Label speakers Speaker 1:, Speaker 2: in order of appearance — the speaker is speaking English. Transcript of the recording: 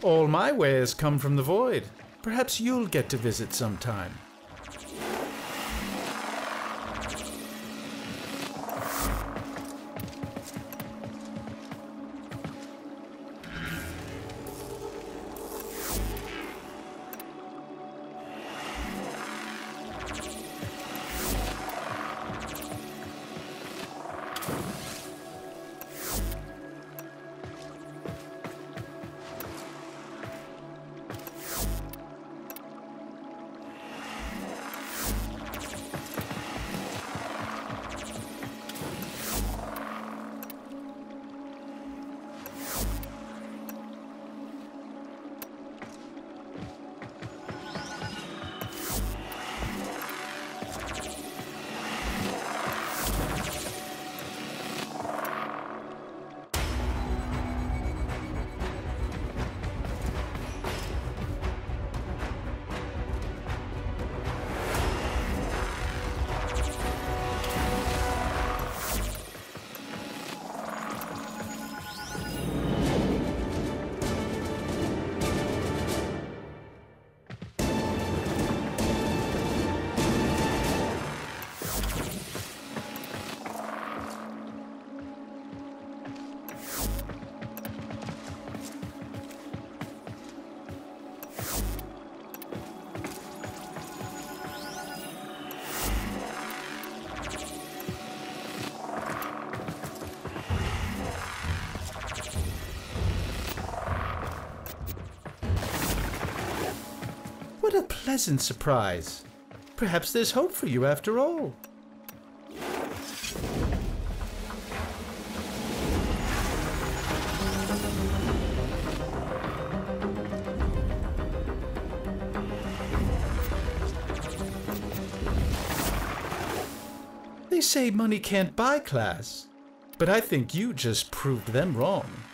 Speaker 1: All my wares come from the void. Perhaps you'll get to visit sometime. What a pleasant surprise. Perhaps there's hope for you after all. They say money can't buy class, but I think you just proved them wrong.